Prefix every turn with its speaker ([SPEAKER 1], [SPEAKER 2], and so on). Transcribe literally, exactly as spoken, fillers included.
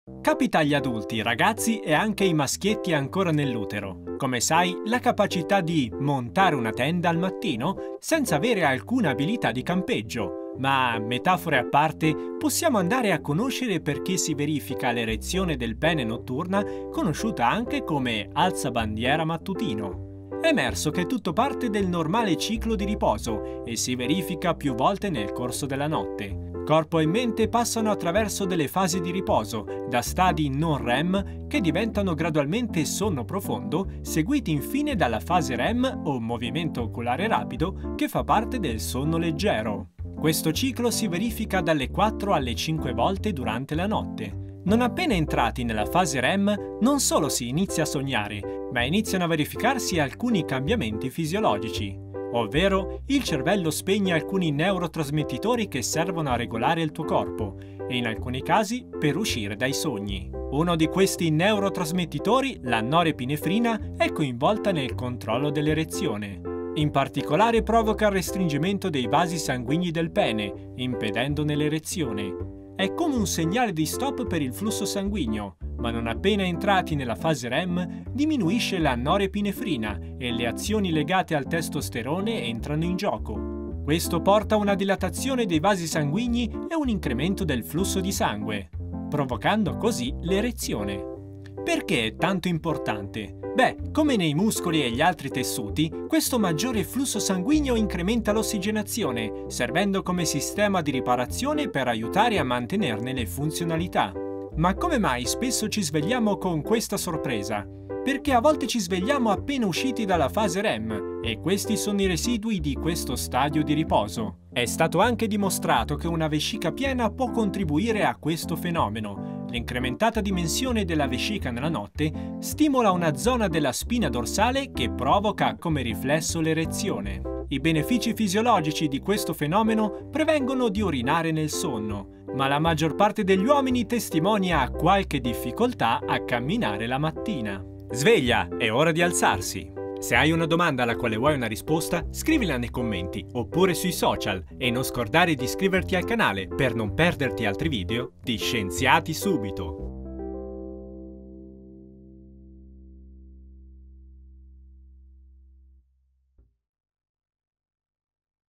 [SPEAKER 1] Capita agli adulti, ragazzi e anche ai maschietti ancora nell'utero. Come sai, la capacità di montare una tenda al mattino senza avere alcuna abilità di campeggio. Ma, metafore a parte, possiamo andare a conoscere perché si verifica l'erezione del pene notturna, conosciuta anche come alzabandiera mattutino. È emerso che tutto parte del normale ciclo di riposo e si verifica più volte nel corso della notte. Corpo e mente passano attraverso delle fasi di riposo, da stadi non REM che diventano gradualmente sonno profondo, seguiti infine dalla fase REM o movimento oculare rapido che fa parte del sonno leggero. Questo ciclo si verifica dalle quattro alle cinque volte durante la notte. Non appena entrati nella fase REM, non solo si inizia a sognare, ma iniziano a verificarsi alcuni cambiamenti fisiologici. Ovvero, il cervello spegne alcuni neurotrasmettitori che servono a regolare il tuo corpo e in alcuni casi per uscire dai sogni. Uno di questi neurotrasmettitori, la norepinefrina, è coinvolta nel controllo dell'erezione. In particolare provoca il restringimento dei vasi sanguigni del pene, impedendone l'erezione. È come un segnale di stop per il flusso sanguigno, ma non appena entrati nella fase REM diminuisce la norepinefrina e le azioni legate al testosterone entrano in gioco. Questo porta a una dilatazione dei vasi sanguigni e un incremento del flusso di sangue, provocando così l'erezione. Perché è tanto importante? Beh, come nei muscoli e gli altri tessuti, questo maggiore flusso sanguigno incrementa l'ossigenazione, servendo come sistema di riparazione per aiutare a mantenerne le funzionalità. Ma come mai spesso ci svegliamo con questa sorpresa? Perché a volte ci svegliamo appena usciti dalla fase REM e questi sono i residui di questo stadio di riposo. È stato anche dimostrato che una vescica piena può contribuire a questo fenomeno. L'incrementata dimensione della vescica nella notte stimola una zona della spina dorsale che provoca come riflesso l'erezione. I benefici fisiologici di questo fenomeno prevengono di urinare nel sonno, ma la maggior parte degli uomini testimonia qualche difficoltà a camminare la mattina. Sveglia, è ora di alzarsi! Se hai una domanda alla quale vuoi una risposta, scrivila nei commenti oppure sui social e non scordare di iscriverti al canale per non perderti altri video di Scienziati Subito!